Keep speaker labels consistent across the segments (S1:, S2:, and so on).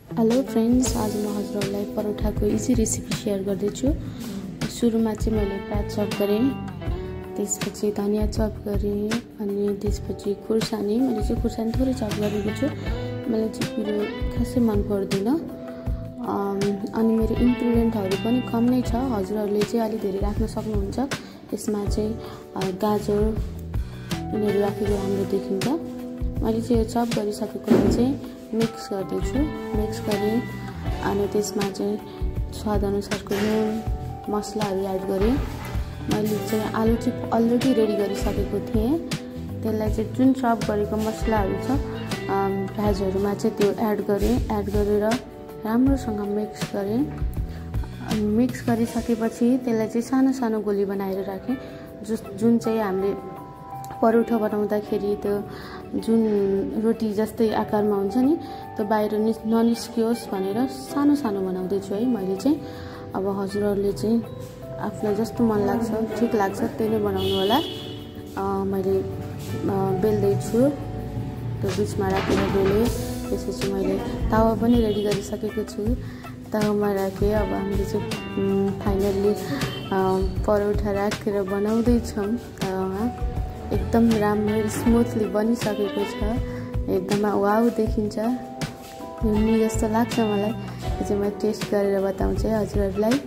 S1: Hello friends, आज म हजुरहरूलाई परोठाको इजी रेसिपी शेयर गर्दैछु। सुरुमा चाहिँ मैले प्याज चप गरेँ, त्यसपछि धनिया चप गरेँ, अनि त्यसपछि खुर्सानी। मैले चाहिँ खुर्सानी थोरै चप गरेको छु, मलाई चाहिँ पिरो खासै मन पर्दैन। अनि मेरो इन्ग्रिडियन्टहरू पनि कम नै छ, हजुरहरूले चाहिँ अलि धेरै राख्न सक्नुहुन्छ। यसमा चाहिँ गाजर यिनीहरू राखेको राम्रो देखिन्छ। मैले चाहिँ यो चप गरिसकेकोलाई चाहिँ मिक्स गर्दैछु। मिक्स गरेँ अनि त्यसमा चाहिँ स्वादअनुसारको नुन मसलाहरू एड गरेँ। मैले चाहिँ आलु चाहिँ अलरेडी रेडी गरिसकेको थिएँ। त्यसलाई चाहिँ जुन चप गरेको मसलाहरू छ प्याजहरूमा चाहिँ त्यो एड गरेँ। एड गरेर राम्रोसँग मिक्स गरेँ। मिक्स गरिसकेपछि त्यसलाई चाहिँ सानो सानो गोली बनाएर राखेँ। जुन चाहिँ हामीले परोठा बनाउँदाखेरि त्यो जुन रोटी जस्तै आकारमा हुन्छ नि, त्यो बाहिर ननिस्कियोस् भनेर सानो सानो बनाउँदैछु है मैले चाहिँ। अब हजुरहरूले चाहिँ आफूलाई जस्तो मन लाग्छ, ठिक लाग्छ त्यही नै बनाउनु होला। मैले बेल्दैछु, त्यो बिचमा राखेर बेलेँ। त्यसपछि मैले तावा पनि रेडी गरिसकेको छु, तावामा राखेँ। अब हामीले चाहिँ फाइनल्ली परोठा राखेर बनाउँदैछौँ तावामा। एकदम राम्रो स्मुथली बनिसकेको छ, एकदम वाउ देखिन्छ, यम्मी जस्तो लाग्छ मलाई। यो चाहिँ म टेस्ट गरेर बताउँछु है हजुरहरूलाई।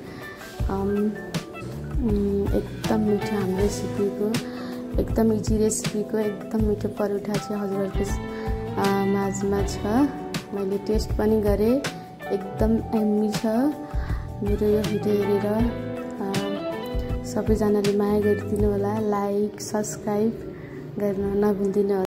S1: एकदम मिठो हाम्रो रेसिपीको, एकदम इजी रेसिपीको एकदम मिठो परोठा चाहिँ हजुरहरूको माझमा छ। मैले टेस्ट पनि गरेँ, एकदम यम्मी छ। मेरो यो भिडियो हेरेर सबैजनाले माया गरिदिनु होला, लाइक सब्सक्राइब गर्न नभुलिदिनु होला।